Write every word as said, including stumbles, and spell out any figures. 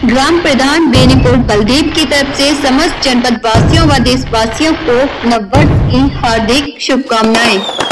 ग्राम प्रधान बेनीपुर बलदेव की तरफ से समस्त जनपद वासियों व देशवासियों को नववर्ष की हार्दिक शुभकामनाएं।